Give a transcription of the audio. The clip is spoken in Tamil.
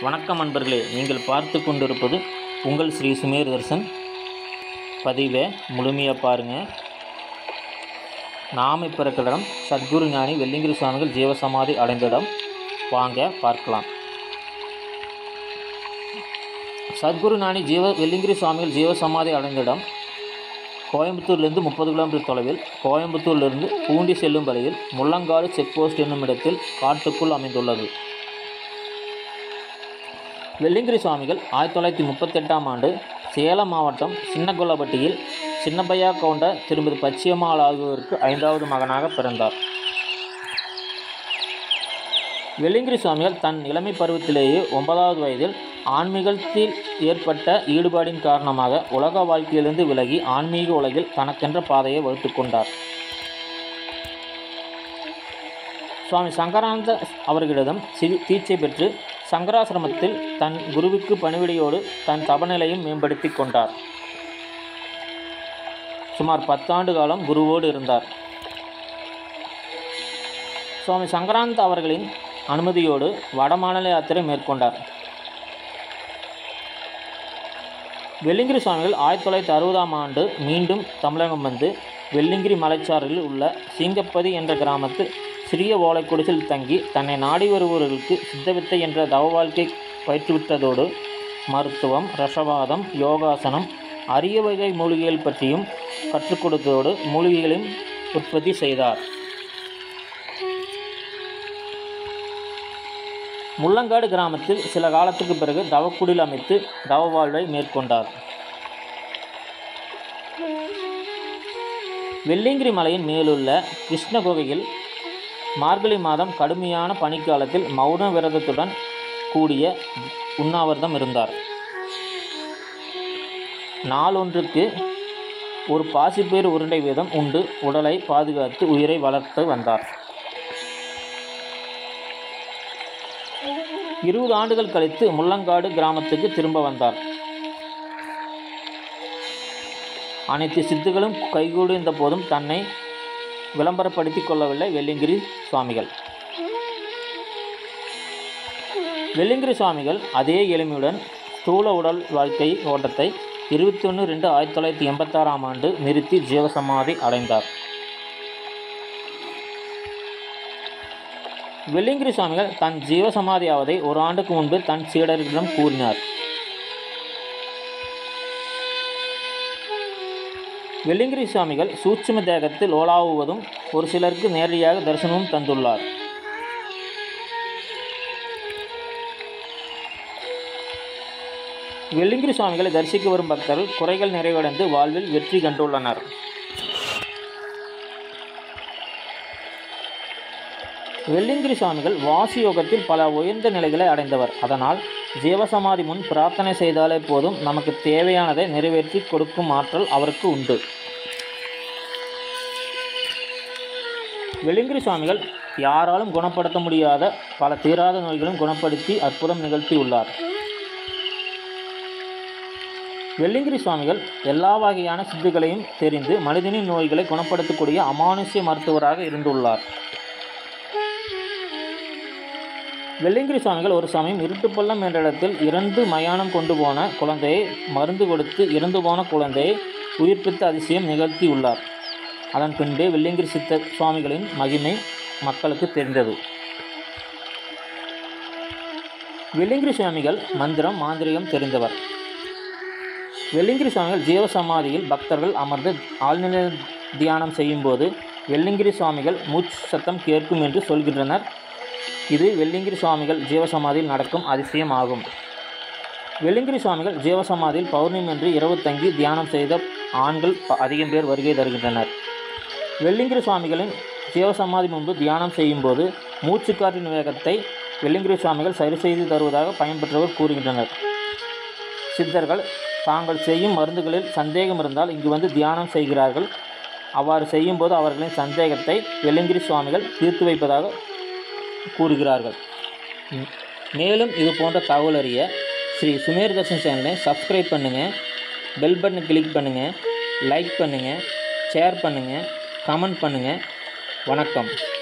வணக்கம் நண்பர்களே, நீங்கள் பார்த்து கொண்டிருப்பது உங்கள் ஸ்ரீ சுமேர் தர்ஷன். பதிவை முழுமையாக பாருங்கள். நாம் இப்போ இருக்கிற இடம் சத்குரு ஞானி வெள்ளிங்கிரி சுவாமிகள் ஜீவசமாதி அடைந்த இடம். வாங்க பார்க்கலாம். சத்குரு ஞானி வெள்ளிங்கிரி சுவாமிகள் ஜீவசமாதி அடைந்த இடம் கோயம்புத்தூர்லேருந்து 30 கிலோமீட்டர் தொலைவில், கோயம்புத்தூரிலிருந்து பூண்டி செல்லும் வழியில் முள்ளங்காடு செக் போஸ்ட் என்னும் இடத்தில் காட்டுக்குள் அமைந்துள்ளது. வெள்ளிங்கிரி சுவாமிகள் 1938ஆம் ஆண்டு சேலம் மாவட்டம் சின்னகொல்லப்பட்டியில் சின்னப்பையா கவுண்டர் திருமதி பச்சையம்மாள் ஆகியோருக்கு 5வது மகனாக பிறந்தார். வெள்ளிங்கிரி சுவாமிகள் தன் இளமை பருவத்திலேயே 9வது வயதில் ஆன்மீகத்தில் ஏற்பட்ட ஈடுபாடின் காரணமாக உலக வாழ்க்கையிலிருந்து விலகி ஆன்மீக உலகில் தனக்கென்ற பாதையை வகுத்து கொண்டார். சுவாமி சங்கரானந்த அவர்களிடம் தீட்சை பெற்று சங்கராசிரமத்தில் தன் குருவுக்கு பணிவிடையோடு தன் தபநிலையும் மேம்படுத்தி கொண்டார். சுமார் 10 ஆண்டு காலம் குருவோடு இருந்தார். சுவாமி சங்கரானந்த அவர்களின் அனுமதியோடு வடமாநில யாத்திரை மேற்கொண்டார். வெள்ளிங்கிரி சுவாமிகள் 1960ஆம் ஆண்டு மீண்டும் தமிழகம் வந்து வெள்ளிங்கிரி மலைச்சாரலில் உள்ள சிங்கப்பதி என்ற கிராமத்தில் சிறிய ஓலைக்குடிசில் தங்கி தன்னை நாடி வருபவர்களுக்கு சித்தவித்தை என்ற தவ வாழ்க்கை பயிற்றுவித்ததோடு மருத்துவம், ரசவாதம், யோகாசனம், அரிய வகை மூலிகைகள் பற்றியும் கற்றுக் கொடுத்ததோடு மூலிகைகளையும் உற்பத்தி செய்தார். முள்ளங்காடு கிராமத்தில் சில காலத்துக்கு பிறகு தவக்குடில் அமைத்து தவ வாழ்வை மேற்கொண்டார். வெள்ளிங்கிரி மலையின் மேலுள்ள கிருஷ்ண குகையில் மார்கழி மாதம் கடுமையான பனிக்காலத்தில் மௌன விரதத்துடன் கூடிய உண்ணாவிரதம் இருந்தார். நாளொன்றுக்கு ஒரு பாசிப்பயிறு உருண்டை வீதம் உண்டு உடலை பாதுகாத்து உயிரை வளர்த்து வந்தார். 20 ஆண்டுகள் கழித்து முள்ளங்காடு கிராமத்துக்கு திரும்ப வந்தார். அனைத்து சித்துகளும் கைகூடியிருந்த போதும் தன்னை விளம்பரப்படுத்திக் கொள்ளவில்லை வெள்ளிங்கிரி சுவாமிகள். வெள்ளிங்கிரி சுவாமிகள் அதே எளிமையுடன் ஸ்தூல உடல் வாழ்க்கை ஓட்டத்தை 21/2/1986ஆம் ஆண்டு நிறுத்தி ஜீவசமாதி அடைந்தார். வெள்ளிங்கிரி சுவாமிகள் தன் ஜீவசமாதியாவதை 1 ஆண்டுக்கு முன்பு தன் சீடர்களிடம் கூறினார். வெள்ளிங்கிரி சுவாமிகள் சூட்சும தேகத்தில் ஓலாவுவதும் ஒரு சிலருக்கு நேரடியாக தரிசனமும் தந்துள்ளார். வெள்ளிங்கிரி சுவாமிகளை தரிசிக்க வரும் பக்தர்கள் குறைகள் நிறைவடைந்து வாழ்வில் வெற்றி கண்டுள்ளனர். வெள்ளிங்கிரி சுவாமிகள் வாசி யோகத்தில் பல உயர்ந்த நிலைகளை அடைந்தவர். அதனால் ஜீவசமாதி முன் பிரார்த்தனை செய்தாலே போதும் நமக்கு தேவையானதை நிறைவேற்றி கொடுக்கும் ஆற்றல் அவருக்கு உண்டு. வெள்ளிங்கிரி சுவாமிகள் யாராலும் குணப்படுத்த முடியாத பல தீராத நோய்களும் குணப்படுத்தி அற்புதம் நிகழ்த்தியுள்ளார். வெள்ளிங்கிரி சுவாமிகள் எல்லா வகையான சித்துகளையும் தெரிந்து மனிதனின் நோய்களை குணப்படுத்தக்கூடிய அமானுஷ்ய மருத்துவராக இருந்துள்ளார். வெள்ளிங்கிரி சுவாமிகள் ஒரு சமயம் இருட்டுப்பள்ளம் என்ற இடத்தில் இறந்து மயானம் கொண்டு போன குழந்தையை மருந்து கொடுத்து இறந்து போன குழந்தையை உயிர்ப்பித்த அதிசயம் நிகழ்த்தியுள்ளார். அதன் பின்பே வெள்ளிங்கிரி சித்த சுவாமிகளின் மகிமை மக்களுக்கு தெரிந்தது. வெள்ளிங்கிரி சுவாமிகள் மந்திரம் மாந்திரிகம் தெரிந்தவர். வெள்ளிங்கிரி சுவாமிகள் ஜீவசமாதியில் பக்தர்கள் அமர்ந்து ஆழ்நிலை தியானம் செய்யும்போது வெள்ளிங்கிரி சுவாமிகள் மூச்சு சத்தம் கேட்கும் என்று சொல்கின்றனர். இது வெள்ளிங்கிரி சுவாமிகள் ஜீவசமாதியில் நடக்கும் அதிசயம் ஆகும். வெள்ளிங்கிரி சுவாமிகள் ஜீவசமாதியில் பௌர்ணமி என்று இரவு தங்கி தியானம் செய்த ஆண்கள் அதிகம் பேர் வருகை தருகின்றனர். வெள்ளிங்கிரி சுவாமிகளின் ஜீவசமாதி முன்பு தியானம் செய்யும்போது மூச்சுக்காற்றின் வேகத்தை வெள்ளிங்கிரி சுவாமிகள் சரி செய்து தருவதாக பயன்பெற்றவர் கூறுகின்றனர். சித்தர்கள் தாங்கள் செய்யும் மருந்துகளில் சந்தேகம் இருந்தால் இங்கு வந்து தியானம் செய்கிறார்கள். அவ்வாறு செய்யும்போது அவர்களின் சந்தேகத்தை வெள்ளிங்கிரி சுவாமிகள் தீர்த்து வைப்பதாக கூறுகிறார்கள். மேலும் இது போன்ற தகவல் அறிய ஸ்ரீ சுமேர் தர்ஷன் சேனலை சப்ஸ்கிரைப் பண்ணுங்கள், பெல் பட்டனை கிளிக் பண்ணுங்கள், லைக் பண்ணுங்கள், ஷேர் பண்ணுங்கள், கமெண்ட் பண்ணுங்கள். வணக்கம்.